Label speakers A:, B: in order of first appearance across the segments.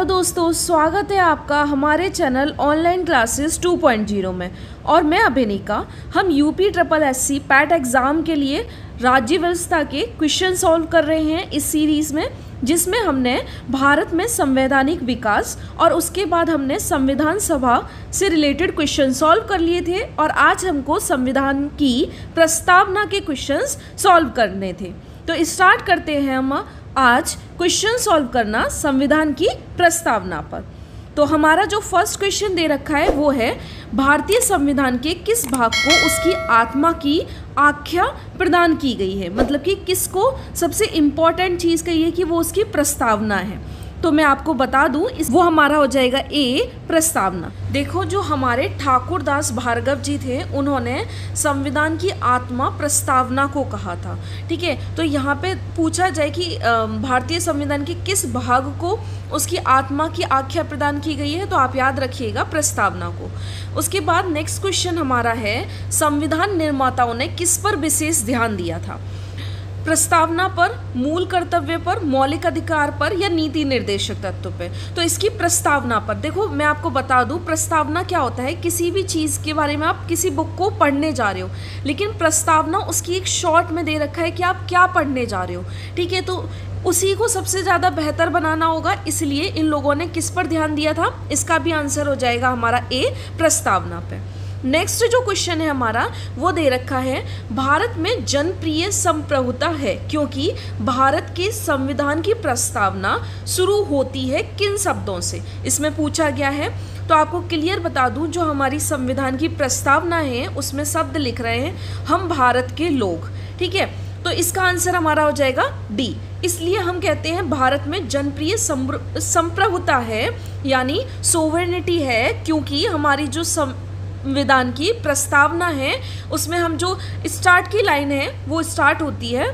A: Hello दोस्तों, स्वागत है आपका हमारे चैनल ऑनलाइन क्लासेस 2.0 में। और मैं अभिनिका। हम UP triple SC PET exam के लिए राज्य व्यवस्था के क्वेश्चन सॉल्व कर रहे हैं इस सीरीज़ में, जिसमें हमने भारत में संवैधानिक विकास और उसके बाद हमने संविधान सभा से रिलेटेड क्वेश्चन सॉल्व कर लिए थे। और आज हमको संविधान की प्रस्तावना के क्वेश्चंस सॉल्व करने थे। तो स्टार्ट करते हैं हम आज क्वेश्चन सॉल्व करना संविधान की प्रस्तावना पर। तो हमारा जो फर्स्ट क्वेश्चन दे रखा है वो है, भारतीय संविधान के किस भाग को उसकी आत्मा की आख्या प्रदान की गई है। मतलब कि किसको सबसे इम्पॉर्टेंट चीज़ कही है कि वो उसकी प्रस्तावना है। तो मैं आपको बता दूं, वो हमारा हो जाएगा ए प्रस्तावना। देखो, जो हमारे ठाकुर दास भार्गव जी थे उन्होंने संविधान की आत्मा प्रस्तावना को कहा था। ठीक है, तो यहाँ पे पूछा जाए कि भारतीय संविधान के किस भाग को उसकी आत्मा की आख्या प्रदान की गई है, तो आप याद रखिएगा प्रस्तावना को। उसके बाद नेक्स्ट क्वेश्चन हमारा है, संविधान निर्माताओं ने किस पर विशेष ध्यान दिया था। प्रस्तावना पर, मूल कर्तव्य पर, मौलिक अधिकार पर या नीति निर्देशक तत्व पे। तो इसकी प्रस्तावना पर देखो, मैं आपको बता दूं प्रस्तावना क्या होता है। किसी भी चीज़ के बारे में आप किसी बुक को पढ़ने जा रहे हो, लेकिन प्रस्तावना उसकी एक शॉर्ट में दे रखा है कि आप क्या पढ़ने जा रहे हो। ठीक है, तो उसी को सबसे ज़्यादा बेहतर बनाना होगा, इसलिए इन लोगों ने किस पर ध्यान दिया था। इसका भी आंसर हो जाएगा हमारा ए प्रस्तावना पे। नेक्स्ट जो क्वेश्चन है हमारा वो दे रखा है, भारत में जनप्रिय संप्रभुता है क्योंकि भारत के संविधान की प्रस्तावना शुरू होती है किन शब्दों से। इसमें पूछा गया है। तो आपको क्लियर बता दूं, जो हमारी संविधान की प्रस्तावना है उसमें शब्द लिख रहे हैं, हम भारत के लोग। ठीक है, तो इसका आंसर हमारा हो जाएगा डी। इसलिए हम कहते हैं भारत में जनप्रिय संप्रभुता है, यानी सोवरेनिटी है, क्योंकि हमारी जो संविधान की प्रस्तावना है उसमें हम जो स्टार्ट की लाइन है वो स्टार्ट होती है,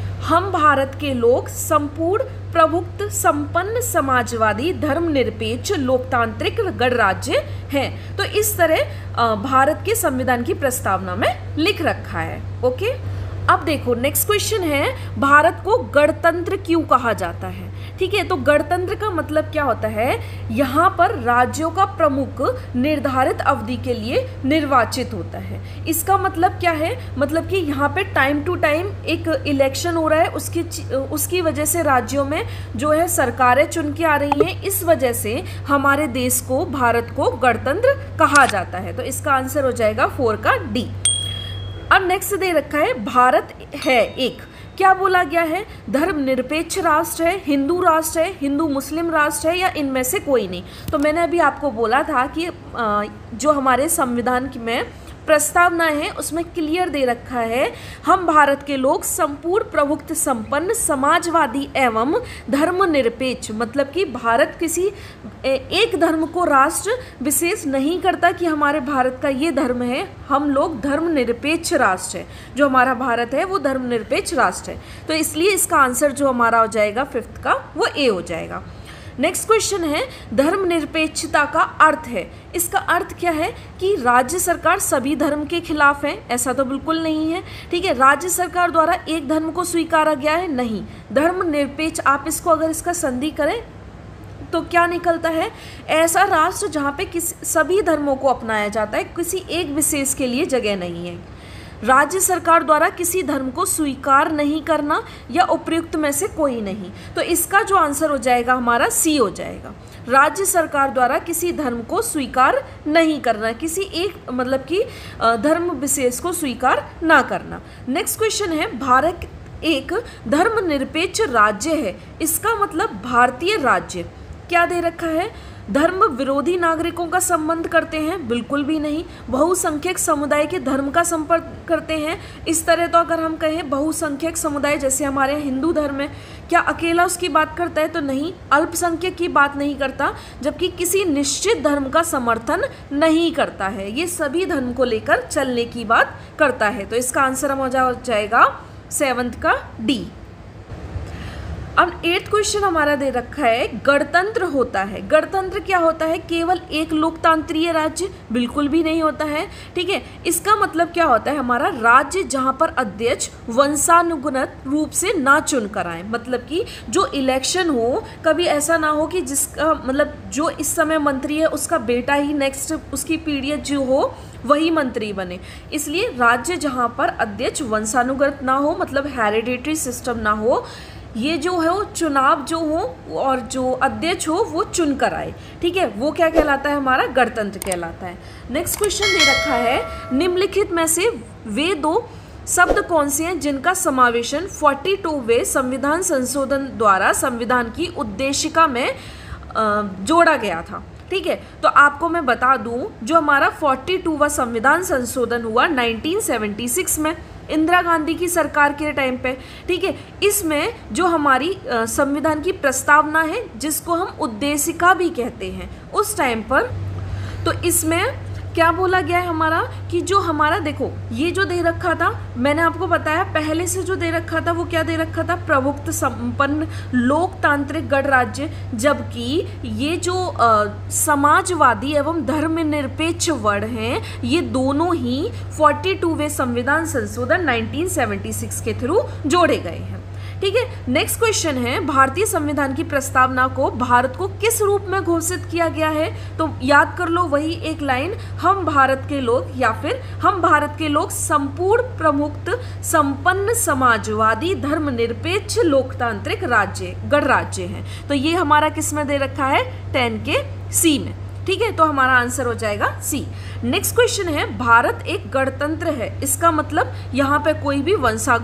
A: हम भारत के लोग संपूर्ण प्रभुत्व संपन्न समाजवादी धर्मनिरपेक्ष लोकतांत्रिक गणराज्य हैं। तो इस तरह भारत के संविधान की प्रस्तावना में लिख रखा है। ओके, अब देखो नेक्स्ट क्वेश्चन है, भारत को गणतंत्र क्यों कहा जाता है। ठीक है, तो गणतंत्र का मतलब क्या होता है, यहाँ पर राज्यों का प्रमुख निर्धारित अवधि के लिए निर्वाचित होता है। इसका मतलब क्या है, मतलब कि यहाँ पे टाइम टू टाइम एक इलेक्शन हो रहा है, उसकी वजह से राज्यों में जो है सरकारें चुन के आ रही हैं। इस वजह से हमारे देश को, भारत को गणतंत्र कहा जाता है। तो इसका आंसर हो जाएगा 4 का डी। अब नेक्स्ट दे रखा है, भारत है एक, क्या बोला गया है, धर्मनिरपेक्ष राष्ट्र है, हिंदू राष्ट्र है, हिंदू मुस्लिम राष्ट्र है या इनमें से कोई नहीं। तो मैंने अभी आपको बोला था कि जो हमारे संविधान में प्रस्तावना है उसमें क्लियर दे रखा है, हम भारत के लोग संपूर्ण प्रभुत्व संपन्न समाजवादी एवं धर्मनिरपेक्ष। मतलब कि भारत किसी एक धर्म को राष्ट्र विशेष नहीं करता कि हमारे भारत का ये धर्म है, हम लोग धर्मनिरपेक्ष राष्ट्र है। जो हमारा भारत है वो धर्मनिरपेक्ष राष्ट्र है। तो इसलिए इसका आंसर जो हमारा हो जाएगा 5th का, वो ए हो जाएगा। नेक्स्ट क्वेश्चन है, धर्मनिरपेक्षता का अर्थ है। इसका अर्थ क्या है कि राज्य सरकार सभी धर्म के खिलाफ है, ऐसा तो बिल्कुल नहीं है। ठीक है, राज्य सरकार द्वारा एक धर्म को स्वीकारा गया है, नहीं। धर्मनिरपेक्ष, आप इसको अगर इसका संधि करें तो क्या निकलता है, ऐसा राष्ट्र जहाँ पे सभी धर्मों को अपनाया जाता है, किसी एक विशेष के लिए जगह नहीं है। राज्य सरकार द्वारा किसी धर्म को स्वीकार नहीं करना या उपयुक्त में से कोई नहीं। तो इसका जो आंसर हो जाएगा हमारा सी हो जाएगा। राज्य सरकार द्वारा किसी धर्म को स्वीकार नहीं करना, किसी एक मतलब कि धर्म विशेष को स्वीकार ना करना। नेक्स्ट क्वेश्चन है, भारत एक धर्मनिरपेक्ष राज्य है, इसका मतलब भारतीय राज्य क्या दे रखा है, धर्म विरोधी नागरिकों का संबंध करते हैं, बिल्कुल भी नहीं। बहुसंख्यक समुदाय के धर्म का संपर्क करते हैं, इस तरह तो अगर हम कहें बहुसंख्यक समुदाय जैसे हमारे यहाँ हिंदू धर्म है, क्या अकेला उसकी बात करता है, तो नहीं। अल्पसंख्यक की बात नहीं करता, जबकि किसी निश्चित धर्म का समर्थन नहीं करता है, ये सभी धर्म को लेकर चलने की बात करता है। तो इसका आंसर हो जाएगा 7th का डी। अब 8th क्वेश्चन हमारा दे रखा है, गणतंत्र होता है। गणतंत्र क्या होता है? केवल एक लोकतांत्रिक राज्य? बिल्कुल भी नहीं होता है। ठीक है, इसका मतलब क्या होता है? हमारा राज्य जहां पर अध्यक्ष वंशानुगत रूप से ना चुन कर आए, मतलब कि जो इलेक्शन हो, कभी ऐसा ना हो कि जिसका मतलब जो इस समय मंत्री है उसका बेटा ही नेक्स्ट उसकी पीढ़ी जो हो वही मंत्री बने। इसलिए राज्य जहां पर अध्यक्ष वंशानुगत ना हो, मतलब हेरिडेटरी सिस्टम ना हो, ये जो है वो चुनाव जो हो और जो अध्यक्ष हो वो चुन कर आए। ठीक है, वो क्या कहलाता है? हमारा गणतंत्र कहलाता है। नेक्स्ट क्वेश्चन दे रखा है, निम्नलिखित में से वे दो शब्द कौन से हैं जिनका समावेशन 42वें संविधान संशोधन द्वारा संविधान की उद्देशिका में जोड़ा गया था। ठीक है, तो आपको मैं बता दूं, जो हमारा 42वां संविधान संशोधन हुआ 1976 में इंदिरा गांधी की सरकार के टाइम पे। ठीक है, इसमें जो हमारी संविधान की प्रस्तावना है जिसको हम उद्देशिका भी कहते हैं उस टाइम पर, तो इसमें क्या बोला गया है हमारा कि जो हमारा देखो ये जो दे रखा था, मैंने आपको बताया पहले से जो दे रखा था वो क्या दे रखा था? प्रभुत्व संपन्न लोकतांत्रिक गणराज्य। जबकि ये जो समाजवादी एवं धर्मनिरपेक्ष वर्ण हैं, ये दोनों ही 42वें संविधान संशोधन 1976 के थ्रू जोड़े गए हैं। ठीक है, नेक्स्ट क्वेश्चन है, भारतीय संविधान की प्रस्तावना को भारत को किस रूप में घोषित किया गया है? तो याद कर लो वही एक लाइन, हम भारत के लोग, या फिर हम भारत के लोग संपूर्ण प्रमुक्त संपन्न समाजवादी धर्मनिरपेक्ष लोकतांत्रिक राज्य गणराज्य हैं। तो ये हमारा किस में दे रखा है? 10 के सी में। ठीक है, तो हमारा आंसर हो जाएगा सी। नेक्स्ट क्वेश्चन है, भारत एक गणतंत्र है, इसका मतलब यहाँ पे कोई भी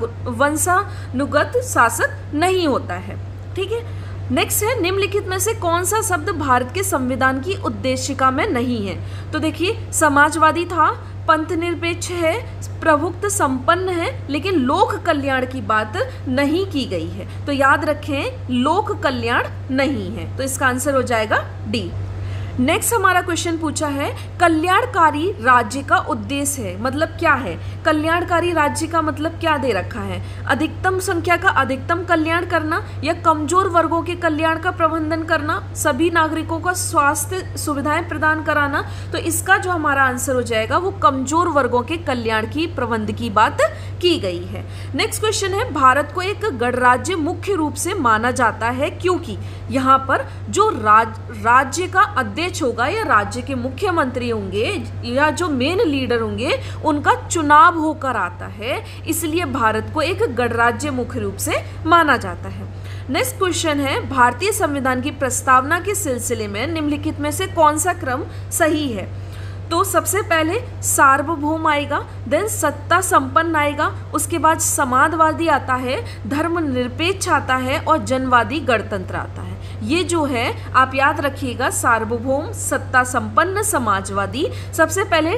A: वंशानुगत शासक नहीं होता है। ठीक है, नेक्स्ट है, निम्नलिखित में से कौन सा शब्द भारत के संविधान की उद्देशिका में नहीं है? तो देखिए, समाजवादी था, पंथ निरपेक्ष है, प्रभुत्व संपन्न है, लेकिन लोक कल्याण की बात नहीं की गई है। तो याद रखें, लोक कल्याण नहीं है, तो इसका आंसर हो जाएगा डी। नेक्स्ट हमारा क्वेश्चन पूछा है, कल्याणकारी राज्य का उद्देश्य है, मतलब क्या है? कल्याणकारी राज्य का मतलब क्या दे रखा है? अधिकतम संख्या का अधिकतम कल्याण करना, या कमजोर वर्गों के कल्याण का प्रबंधन करना, सभी नागरिकों को स्वास्थ्य सुविधाएं प्रदान कराना। तो इसका जो हमारा आंसर हो जाएगा वो कमजोर वर्गों के कल्याण की प्रबंध की बात की गई है। नेक्स्ट क्वेश्चन है, भारत को एक गणराज्य मुख्य रूप से माना जाता है क्योंकि यहाँ पर जो राज्य का अध्यक्ष होगा या राज्य के मुख्यमंत्री होंगे या जो मेन लीडर होंगे उनका चुनाव होकर आता है, इसलिए भारत को एक गणराज्य मुख्य रूप से माना जाता है। नेक्स्ट क्वेश्चन है, भारतीय संविधान की प्रस्तावना के सिलसिले में निम्नलिखित में से कौन सा क्रम सही है? तो सबसे पहले सार्वभौम आएगा, देन सत्ता संपन्न आएगा, उसके बाद समाजवादी आता है, धर्मनिरपेक्ष आता है और जनवादी गणतंत्र आता है। ये जो है आप याद रखिएगा, सार्वभौम, सत्ता संपन्न, समाजवादी। सबसे पहले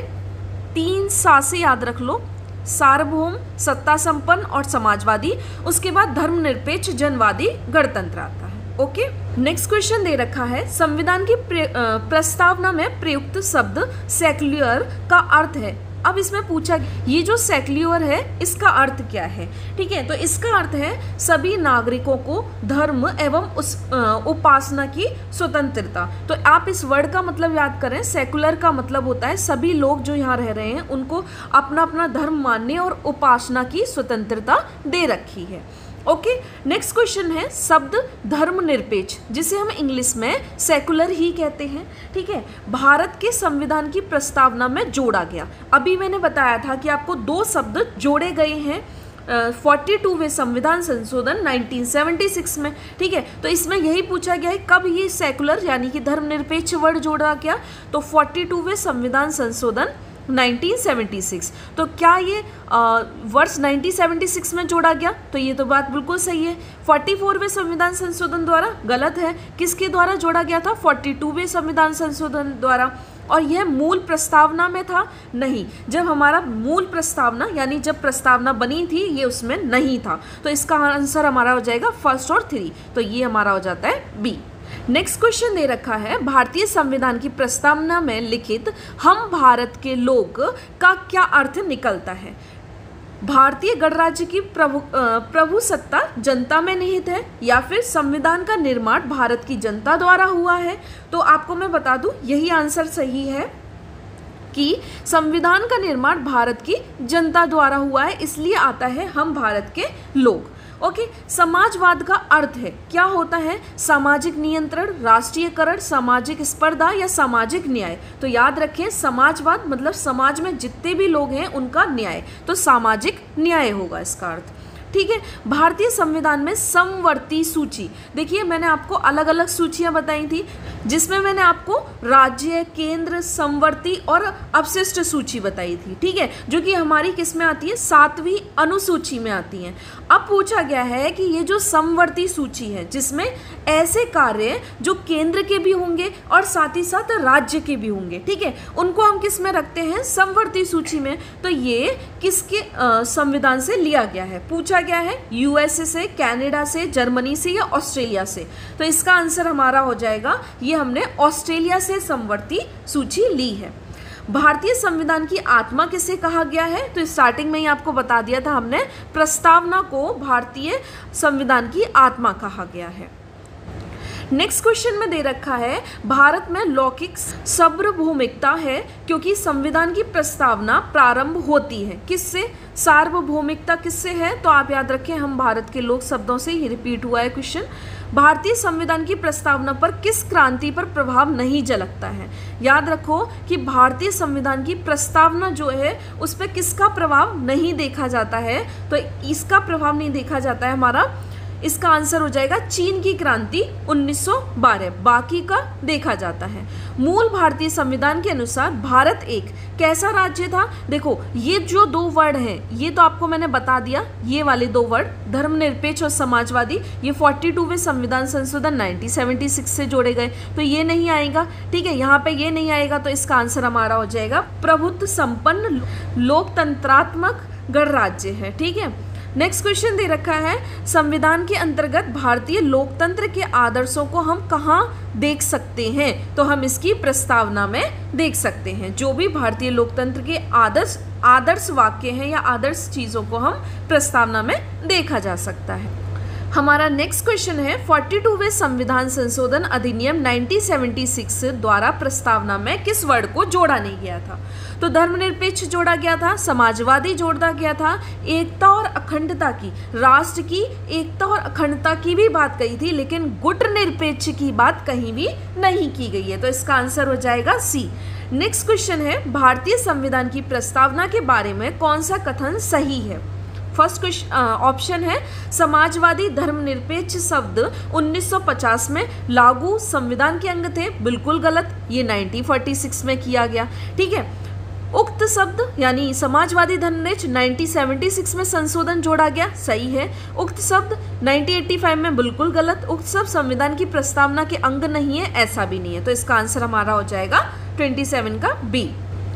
A: 3 सा से याद रख लो, सार्वभौम, सत्ता संपन्न और समाजवादी, उसके बाद धर्मनिरपेक्ष, जनवादी, गणतंत्र आता है। ओके, नेक्स्ट क्वेश्चन दे रखा है, संविधान की प्रस्तावना में प्रयुक्त शब्द सेक्युलर का अर्थ है। अब इसमें पूछा ये जो सेक्युलर है इसका अर्थ क्या है? ठीक है, तो इसका अर्थ है सभी नागरिकों को धर्म एवं उपासना की स्वतंत्रता। तो आप इस वर्ड का मतलब याद करें, सेक्युलर का मतलब होता है सभी लोग जो यहाँ रह रहे हैं उनको अपना अपना धर्म मानने और उपासना की स्वतंत्रता दे रखी है। ओके, नेक्स्ट क्वेश्चन है, शब्द धर्मनिरपेक्ष, जिसे हम इंग्लिश में सेकुलर ही कहते हैं। ठीक है, भारत के संविधान की प्रस्तावना में जोड़ा गया। अभी मैंने बताया था कि आपको 2 शब्द जोड़े गए हैं 42वें संविधान संशोधन 1976 में। ठीक है, तो इसमें यही पूछा गया है कब ये सेकुलर यानी कि धर्मनिरपेक्ष वर्ड जोड़ा गया? तो 42वें संविधान संशोधन 1976। तो क्या ये वर्ष 1976 में जोड़ा गया? तो ये तो बात बिल्कुल सही है। 44वें संविधान संशोधन द्वारा गलत है। किसके द्वारा जोड़ा गया था? 42वें संविधान संशोधन द्वारा। और यह मूल प्रस्तावना में था? नहीं, जब हमारा मूल प्रस्तावना यानी जब प्रस्तावना बनी थी ये उसमें नहीं था। तो इसका आंसर हमारा हो जाएगा फर्स्ट और 3। तो ये हमारा हो जाता है बी। नेक्स्ट क्वेश्चन दे रखा है, भारतीय संविधान की प्रस्तावना में लिखित हम भारत के लोग का क्या अर्थ निकलता है? भारतीय गणराज्य की प्रभुसत्ता जनता में निहित है, या फिर संविधान का निर्माण भारत की जनता द्वारा हुआ है। तो आपको मैं बता दूं यही आंसर सही है कि संविधान का निर्माण भारत की जनता द्वारा हुआ है, इसलिए आता है हम भारत के लोग। ओके, समाजवाद का अर्थ है, क्या होता है? सामाजिक नियंत्रण, राष्ट्रीयकरण, सामाजिक स्पर्धा या सामाजिक न्याय। तो याद रखें समाजवाद मतलब समाज में जितने भी लोग हैं उनका न्याय, तो सामाजिक न्याय होगा इसका अर्थ। ठीक है, भारतीय संविधान में समवर्ती सूची, देखिए मैंने आपको अलग अलग सूचियां बताई थी, जिसमें मैंने आपको राज्य, केंद्र, समवर्ती और अपशिष्ट सूची बताई थी। ठीक है, जो कि हमारी किस में आती है? 7वीं अनुसूची में आती है। अब पूछा गया है कि ये जो समवर्ती सूची है, जिसमें ऐसे कार्य जो केंद्र के भी होंगे और साथ ही साथ राज्य के भी होंगे, ठीक है, उनको हम किस में रखते हैं? समवर्ती सूची में। तो ये किसके संविधान से लिया गया है? पूछा गया है यूएसए से, कनाडा से, जर्मनी से या ऑस्ट्रेलिया से। तो इसका आंसर हमारा हो जाएगा, ये हमने ऑस्ट्रेलिया से समवर्ती सूची ली है। भारतीय संविधान की आत्मा किसे कहा गया है? तो स्टार्टिंग में ही आपको बता दिया था हमने, प्रस्तावना को भारतीय संविधान की आत्मा कहा गया है। नेक्स्ट क्वेश्चन में दे रखा है, भारत में लौकिक सार्वभौमिकता है क्योंकि संविधान की प्रस्तावना प्रारंभ होती है किससे? सार्वभौमिकता किससे है? तो आप याद रखें, हम भारत के लोग शब्दों से ही रिपीट हुआ है क्वेश्चन। भारतीय संविधान की प्रस्तावना पर किस क्रांति पर प्रभाव नहीं झलकता है? याद रखो कि भारतीय संविधान की प्रस्तावना जो है उस पर किसका प्रभाव नहीं देखा जाता है? तो इसका प्रभाव नहीं देखा जाता है हमारा, इसका आंसर हो जाएगा चीन की क्रांति 1912, बाकी का देखा जाता है। मूल भारतीय संविधान के अनुसार भारत एक कैसा राज्य था? देखो ये जो 2 वर्ड हैं ये तो आपको मैंने बता दिया, ये वाले 2 वर्ड धर्मनिरपेक्ष और समाजवादी, ये 42वें संविधान संशोधन 1976 से जोड़े गए, तो ये नहीं आएगा। ठीक है, यहाँ पे ये नहीं आएगा, तो इसका आंसर हमारा हो जाएगा प्रभुत्व संपन्न लोकतंत्रात्मक गणराज्य है। ठीक है, नेक्स्ट क्वेश्चन दे रखा है, संविधान के अंतर्गत भारतीय लोकतंत्र के आदर्शों को हम कहाँ देख सकते हैं? तो हम इसकी प्रस्तावना में देख सकते हैं। जो भी भारतीय लोकतंत्र के आदर्श वाक्य हैं या आदर्श चीज़ों को हम प्रस्तावना में देखा जा सकता है। हमारा नेक्स्ट क्वेश्चन है, 42वें संविधान संशोधन अधिनियम 1976 द्वारा प्रस्तावना में किस वर्ड को जोड़ा नहीं गया था? तो धर्मनिरपेक्ष जोड़ा गया था, समाजवादी जोड़ा गया था, एकता और अखंडता की, राष्ट्र की एकता और अखंडता की भी बात कही थी, लेकिन गुटनिरपेक्ष की बात कहीं भी नहीं की गई है। तो इसका आंसर हो जाएगा सी। नेक्स्ट क्वेश्चन है, भारतीय संविधान की प्रस्तावना के बारे में कौन सा कथन सही है? फर्स्ट ऑप्शन है, समाजवादी धर्मनिरपेक्ष शब्द 1950 में लागू संविधान के अंग थे, बिल्कुल गलत, ये 1946 में किया गया। ठीक है, उक्त शब्द यानी समाजवादी धर्मनिरपेक्ष 1976 में संशोधन जोड़ा गया, सही है। उक्त शब्द 1985 में बिल्कुल गलत, उक्त शब्द संविधान की प्रस्तावना के अंग नहीं है, ऐसा भी नहीं है। तो इसका आंसर हमारा हो जाएगा 27 का बी।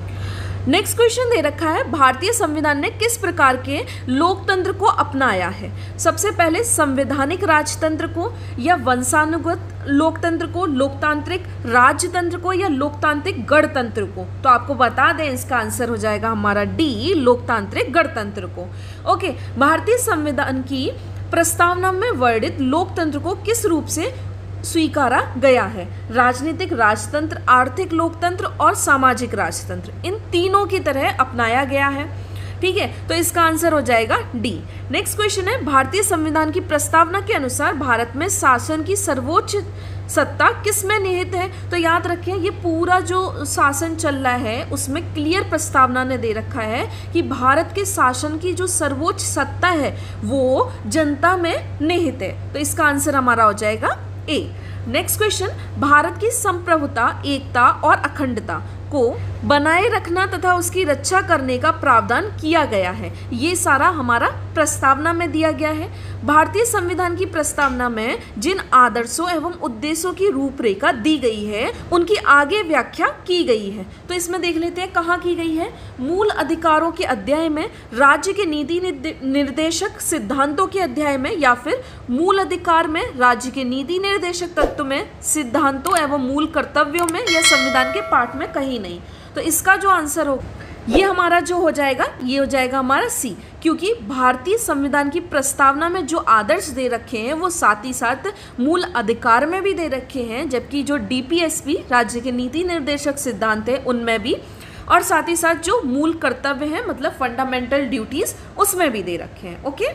A: नेक्स्ट क्वेश्चन दे रखा है, भारतीय संविधान ने किस प्रकार के लोकतंत्र को अपनाया है? सबसे पहले संवैधानिक राजतंत्र को या वंशानुगत लोकतंत्र को, लोकतांत्रिक राजतंत्र को या लोकतांत्रिक गणतंत्र को? तो आपको बता दें इसका आंसर हो जाएगा हमारा डी, लोकतांत्रिक गणतंत्र को। ओके, भारतीय संविधान की प्रस्तावना में वर्णित लोकतंत्र को किस रूप से स्वीकारा गया है? राजनीतिक राजतंत्र, आर्थिक लोकतंत्र और सामाजिक राजतंत्र, इन तीनों की तरह अपनाया गया है। ठीक है, तो इसका आंसर हो जाएगा डी। नेक्स्ट क्वेश्चन है, भारतीय संविधान की प्रस्तावना के अनुसार भारत में शासन की सर्वोच्च सत्ता किस में निहित है? तो याद रखें, ये पूरा जो शासन चल रहा है उसमें क्लियर प्रस्तावना ने दे रखा है कि भारत के शासन की जो सर्वोच्च सत्ता है वो जनता में निहित है। तो इसका आंसर हमारा हो जाएगा ए। नेक्स्ट क्वेश्चन, भारत की संप्रभुता, एकता और अखंडता को बनाए रखना तथा उसकी रक्षा करने का प्रावधान किया गया है, ये सारा हमारा प्रस्तावना में दिया गया है। भारतीय संविधान की प्रस्तावना में जिन आदर्शों एवं उद्देश्यों की रूपरेखा दी गई है उनकी आगे व्याख्या की गई है। तो इसमें देख लेते हैं कहाँ की गई है। मूल अधिकारों के अध्याय में, राज्य के नीति निर्देशक सिद्धांतों के अध्याय में, या फिर मूल अधिकार में, राज्य के नीति निर्देशक तत्व में, सिद्धांतों एवं मूल कर्तव्यों में, या संविधान के पाठ में कहीं नहीं। तो इसका जो आंसर हो ये हमारा जो हो जाएगा, ये हो जाएगा हमारा सी, क्योंकि भारतीय संविधान की प्रस्तावना में जो आदर्श दे रखे हैं वो साथ ही साथ मूल अधिकार में भी दे रखे हैं, जबकि जो DPSP राज्य के नीति निर्देशक सिद्धांत है उनमें भी, और साथ ही साथ जो मूल कर्तव्य हैं मतलब फंडामेंटल ड्यूटीज उसमें भी दे रखे हैं। ओके,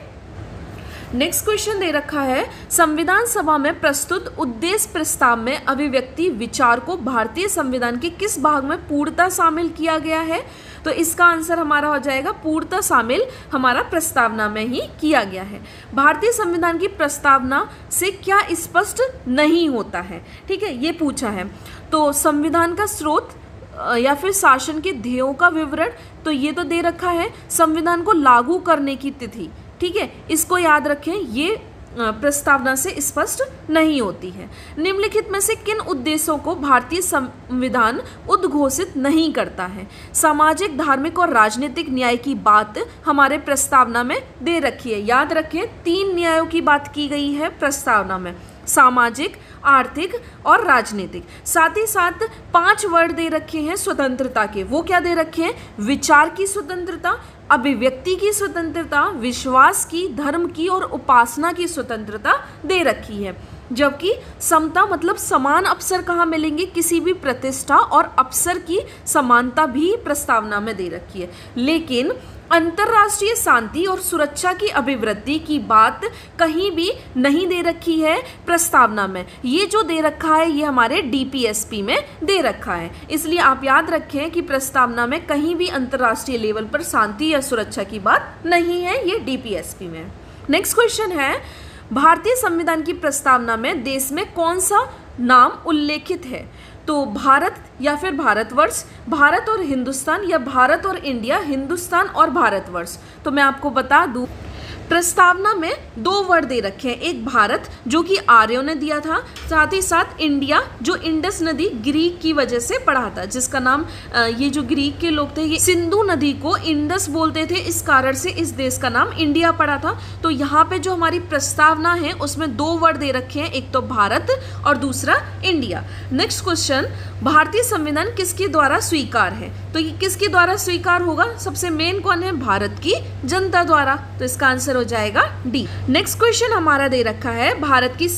A: नेक्स्ट क्वेश्चन दे रखा है, संविधान सभा में प्रस्तुत उद्देश्य प्रस्ताव में अभिव्यक्ति विचार को भारतीय संविधान के किस भाग में पूर्णतः शामिल किया गया है? तो इसका आंसर हमारा हो जाएगा पूर्णतः शामिल हमारा प्रस्तावना में ही किया गया है। भारतीय संविधान की प्रस्तावना से क्या स्पष्ट नहीं होता है, ठीक है, ये पूछा है। तो संविधान का स्रोत या फिर शासन के ध्येयों का विवरण, तो ये तो दे रखा है। संविधान को लागू करने की तिथि, ठीक है, इसको याद रखें, ये प्रस्तावना से स्पष्ट नहीं होती है। निम्नलिखित में से किन उद्देश्यों को भारतीय संविधान उद्घोषित नहीं करता है? सामाजिक, धार्मिक और राजनीतिक न्याय की बात हमारे प्रस्तावना में दे रखी है। याद रखें 3 न्यायों की बात की गई है प्रस्तावना में, सामाजिक, आर्थिक और राजनीतिक। साथ ही साथ 5 वर्ड दे रखे हैं स्वतंत्रता के, वो क्या दे रखे हैं? विचार की स्वतंत्रता, अभिव्यक्ति की स्वतंत्रता, विश्वास की, धर्म की और उपासना की स्वतंत्रता दे रखी है। जबकि समता मतलब समान अवसर कहाँ मिलेंगे? किसी भी प्रतिष्ठा और अवसर की समानता भी प्रस्तावना में दे रखी है। लेकिन अंतर्राष्ट्रीय शांति और सुरक्षा की अभिवृद्धि की बात कहीं भी नहीं दे रखी है प्रस्तावना में। ये जो दे रखा है ये हमारे DPSP में दे रखा है। इसलिए आप याद रखें कि प्रस्तावना में कहीं भी अंतर्राष्ट्रीय लेवल पर शांति या सुरक्षा की बात नहीं है, ये DPSP में। नेक्स्ट क्वेश्चन है, भारतीय संविधान की प्रस्तावना में देश में कौन सा नाम उल्लेखित है? तो भारत या फिर भारतवर्ष, भारत और हिंदुस्तान, या भारत और इंडिया, हिंदुस्तान और भारतवर्ष। तो मैं आपको बता दूं प्रस्तावना में 2 वर्ड दे रखे हैं, एक भारत जो कि आर्यों ने दिया था, साथ ही साथ इंडिया जो इंडस नदी ग्रीक की वजह से पड़ा था, जिसका नाम ये जो ग्रीक के लोग थे ये सिंधु नदी को इंडस बोलते थे, इस कारण से इस देश का नाम इंडिया पड़ा था। तो यहाँ पे जो हमारी प्रस्तावना है उसमें 2 वर्ड दे रखे हैं, एक तो भारत और दूसरा इंडिया। नेक्स्ट क्वेश्चन, भारतीय संविधान किसके द्वारा स्वीकार है? तो ये किसके द्वारा स्वीकार होगा? सबसे मेन कौन है? भारत की जनता द्वारा। तो इसका आंसर हो जाएगा डी। नेक्स्ट क्वेश्चन हमारा दे रखा है, भारत की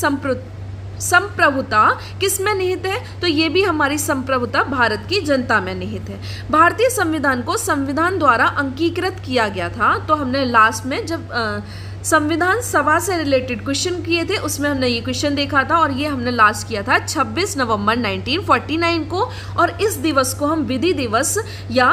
A: संप्रभुता किस में निहित है? तो ये भी हमारी संप्रभुता भारत की जनता में निहित है। भारतीय संविधान को संविधान द्वारा अंगीकृत किया गया था। तो हमने लास्ट में जब संविधान सभा से रिलेटेड क्वेश्चन किए थे उसमें हमने ये क्वेश्चन देखा था, और ये हमने लास्ट किया था 26 नवंबर 1949 को, और इस दिवस को हम विधि दिवस या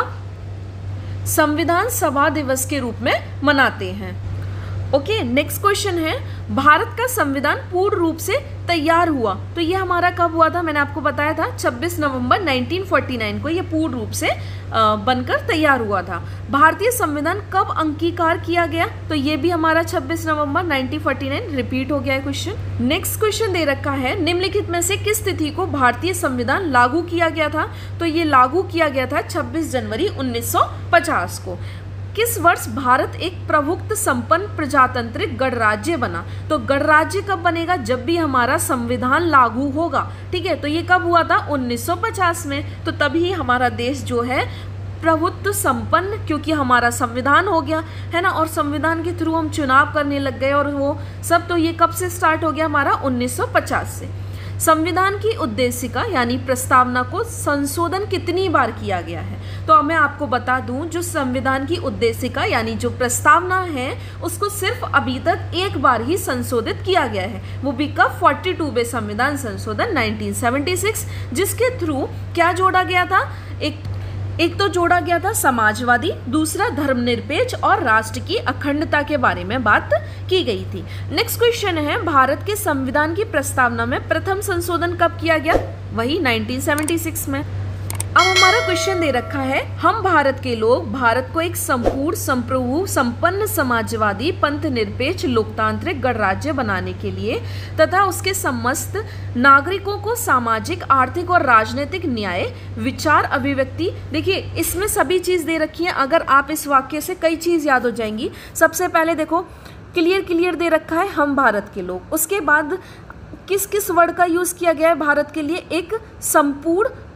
A: संविधान सभा दिवस के रूप में मनाते हैं। ओके, नेक्स्ट क्वेश्चन है, भारत का संविधान पूर्ण रूप से तैयार हुआ। तो ये हमारा कब हुआ था? मैंने आपको बताया था 26 नवंबर 1949 को ये पूर्ण रूप से बनकर तैयार हुआ था। भारतीय संविधान कब अंगीकार किया गया? तो ये भी हमारा 26 नवंबर 1949 रिपीट हो गया है क्वेश्चन। नेक्स्ट क्वेश्चन दे रखा है, निम्नलिखित में से किस तिथि को भारतीय संविधान लागू किया गया था? तो ये लागू किया गया था 26 जनवरी 1950 को। किस वर्ष भारत एक प्रभुत्व संपन्न प्रजातांत्रिक गणराज्य बना? तो गणराज्य कब बनेगा? जब भी हमारा संविधान लागू होगा, ठीक है। तो ये कब हुआ था? 1950 में। तो तभी हमारा देश जो है प्रभुत्व संपन्न, क्योंकि हमारा संविधान हो गया है ना, और संविधान के थ्रू हम चुनाव करने लग गए और वो सब। तो ये कब से स्टार्ट हो गया? हमारा 1950 से। संविधान की उद्देशिका यानी प्रस्तावना को संशोधन कितनी बार किया गया है? तो मैं आपको बता दूं, जो संविधान की उद्देशिका यानी जो प्रस्तावना है उसको सिर्फ अभी तक एक बार ही संशोधित किया गया है, वो भी कब? 42वें संविधान संशोधन 1976, जिसके थ्रू क्या जोड़ा गया था? एक तो जोड़ा गया था समाजवादी, दूसरा धर्मनिरपेक्ष और राष्ट्र की अखंडता के बारे में बात की गई थी। नेक्स्ट क्वेश्चन है, भारत के संविधान की प्रस्तावना में प्रथम संशोधन कब किया गया? वही 1976 में। अब हमारा क्वेश्चन दे रखा है, हम भारत के लोग भारत को एक संपूर्ण, संप्रभु, संपन्न, समाजवादी, पंथ निरपेक्ष, लोकतांत्रिक गणराज्य बनाने के लिए तथा उसके समस्त नागरिकों को सामाजिक, आर्थिक और राजनीतिक न्याय, विचार, अभिव्यक्ति, देखिए इसमें सभी चीज़ दे रखी है। अगर आप इस वाक्य से कई चीज़ याद हो जाएंगी। सबसे पहले देखो क्लियर दे रखा है हम भारत के लोग, उसके बाद किस किस वर्ड का यूज़ किया गया है भारत के लिए? एक संपूर्ण,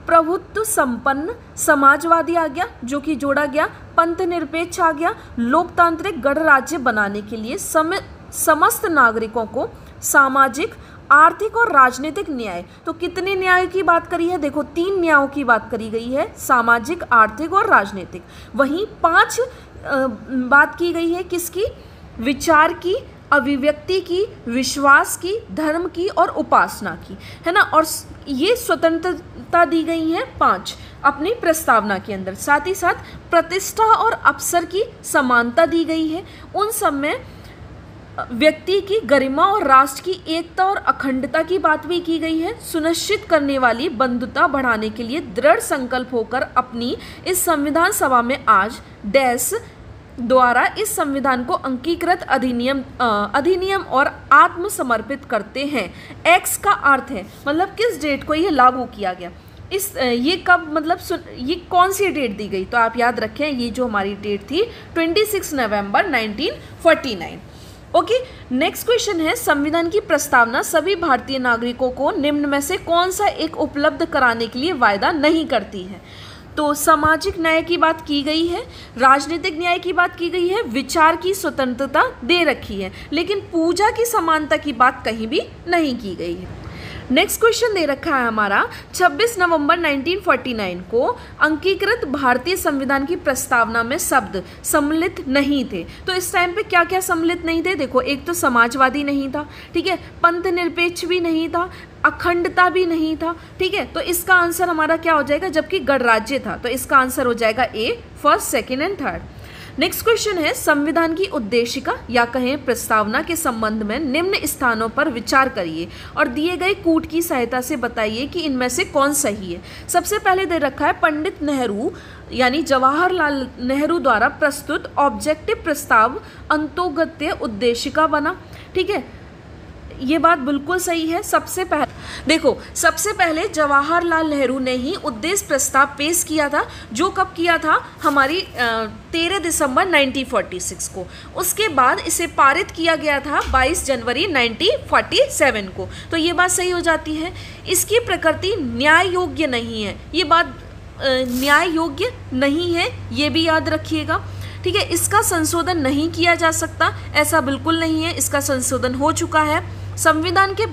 A: प्रभुत्व संपन्न समाजवादी आ गया जो कि जोड़ा गया, पंथ निरपेक्ष आ गया, लोकतांत्रिक गणराज्य बनाने के लिए समस्त नागरिकों को सामाजिक, आर्थिक और राजनीतिक न्याय। तो कितने न्याय की बात करी है? देखो 3 न्यायों की बात करी गई है, सामाजिक, आर्थिक और राजनीतिक। वहीं 5 बात की गई है किसकी? विचार की, अभिव्यक्ति की, विश्वास की, धर्म की और उपासना की, है ना। और ये स्वतंत्रता दी गई है 5 अपनी प्रस्तावना के अंदर। साथ ही साथ प्रतिष्ठा और अवसर की समानता दी गई है। उन सब में व्यक्ति की गरिमा और राष्ट्र की एकता और अखंडता की बात भी की गई है। सुनिश्चित करने वाली बंधुता बढ़ाने के लिए दृढ़ संकल्प होकर अपनी इस संविधान सभा में आज डैश द्वारा इस संविधान को अंगीकृत अधिनियम और आत्मसमर्पित करते हैं। एक्स का अर्थ है मतलब किस डेट को ये लागू किया गया, ये कब, मतलब ये कौन सी डेट दी गई? तो आप याद रखें ये जो हमारी डेट थी 26 नवंबर 1949। ओके, नेक्स्ट क्वेश्चन है, संविधान की प्रस्तावना सभी भारतीय नागरिकों को निम्न में से कौन सा एक उपलब्ध कराने के लिए वायदा नहीं करती है? तो सामाजिक न्याय की बात की गई है, राजनीतिक न्याय की बात की गई है, विचार की स्वतंत्रता दे रखी है, लेकिन पूजा की समानता की बात कहीं भी नहीं की गई है। नेक्स्ट क्वेश्चन दे रखा है हमारा 26 नवंबर 1949 को अंगीकृत भारतीय संविधान की प्रस्तावना में शब्द सम्मिलित नहीं थे। तो इस टाइम पे क्या क्या सम्मिलित नहीं थे? देखो, एक तो समाजवादी नहीं था, ठीक है, पंथ निरपेक्ष भी नहीं था, अखंडता भी नहीं था, ठीक है। तो इसका आंसर हमारा क्या हो जाएगा? जबकि गणराज्य था, तो इसका आंसर हो जाएगा A, first, second and third. Next question है, संविधान की उद्देशिका या कहें प्रस्तावना के संबंध में निम्न स्थानों पर विचार करिए और दिए गए कूट की सहायता से बताइए कि इनमें से कौन सही है। सबसे पहले दे रखा है पंडित नेहरू यानी जवाहरलाल नेहरू द्वारा प्रस्तुत ऑब्जेक्टिव प्रस्ताव अंतोगत्य उद्देशिका बना, ठीक है, ये बात बिल्कुल सही है। सबसे पहले जवाहरलाल नेहरू ने ही उद्देश्य प्रस्ताव पेश किया था, जो कब किया था? हमारी 13 दिसंबर 1946 को। उसके बाद इसे पारित किया गया था 22 जनवरी 1947 को। तो ये बात सही हो जाती है। इसकी प्रकृति न्याय योग्य नहीं है, ये बात न्याय योग्य नहीं है, ये भी याद रखिएगा, ठीक है। इसका संशोधन नहीं किया जा सकता, ऐसा बिल्कुल नहीं है, इसका संशोधन हो चुका है। संविधान के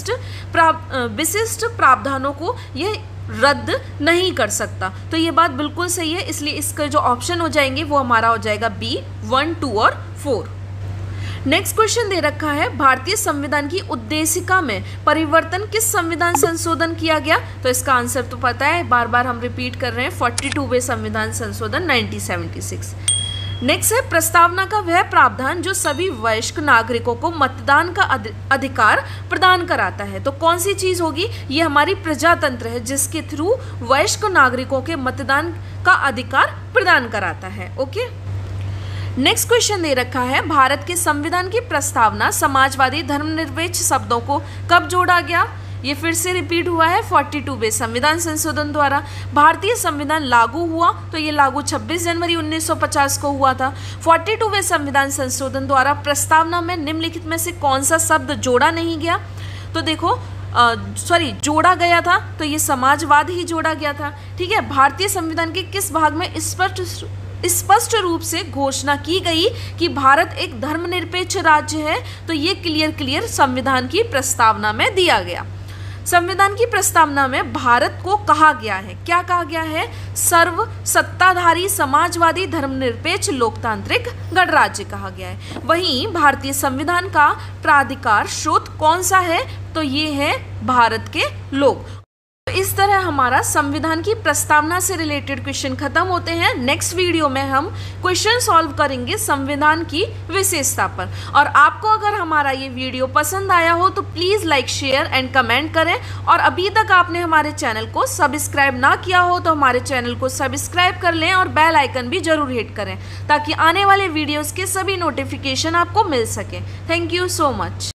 A: विशिष्ट प्रावधानों को यह रद्द नहीं कर सकता, तो ये बात बिल्कुल सही है। इसलिए इसका जो ऑप्शन हो जाएंगे वो हमारा हो जाएगा बी, 1, 2 और 4। नेक्स्ट क्वेश्चन दे रखा है, भारतीय संविधान की उद्देशिका में परिवर्तन किस संविधान संशोधन किया गया? तो इसका आंसर तो पता है, बार बार हम रिपीट कर रहे हैं, 42वें संविधान संशोधन 1976। नेक्स्ट है, प्रस्तावना का वह प्रावधान जो सभी वयस्क नागरिकों को मतदान का अधिकार प्रदान कराता है। तो कौन सी चीज होगी? ये हमारी प्रजातंत्र है, जिसके थ्रू वयस्क नागरिकों के मतदान का अधिकार प्रदान कराता है। ओके, नेक्स्ट क्वेश्चन दे रखा है, भारत के संविधान की प्रस्तावना समाजवादी धर्मनिरपेक्ष शब्दों को कब जोड़ा गया? ये फिर से रिपीट हुआ है 42वें संविधान संशोधन द्वारा। भारतीय संविधान लागू हुआ तो ये लागू 26 जनवरी 1950 को हुआ था। 42वें संविधान संशोधन द्वारा प्रस्तावना में निम्नलिखित में से कौन सा शब्द जोड़ा नहीं गया? तो देखो जोड़ा गया था, तो ये समाजवाद ही जोड़ा गया था, ठीक है। भारतीय संविधान के किस भाग में स्पष्ट रूप से घोषणा की गई कि भारत एक धर्मनिरपेक्ष राज्य है? तो ये क्लियर संविधान की प्रस्तावना में दिया गया। संविधान की प्रस्तावना में भारत को कहा गया है, क्या कहा गया है? सर्व सत्ताधारी समाजवादी धर्मनिरपेक्ष लोकतांत्रिक गणराज्य कहा गया है। वहीं भारतीय संविधान का प्राधिकार स्रोत कौन सा है? तो ये है भारत के लोग। इस तरह हमारा संविधान की प्रस्तावना से रिलेटेड क्वेश्चन खत्म होते हैं। नेक्स्ट वीडियो में हम क्वेश्चन सॉल्व करेंगे संविधान की विशेषता पर। और आपको अगर हमारा ये वीडियो पसंद आया हो तो please like, share and comment करें। और अभी तक आपने हमारे चैनल को सब्सक्राइब ना किया हो तो हमारे चैनल को सब्सक्राइब कर लें और बेल आइकन भी जरूर हिट करें, ताकि आने वाले वीडियोज़ के सभी नोटिफिकेशन आपको मिल सके। Thank you so much.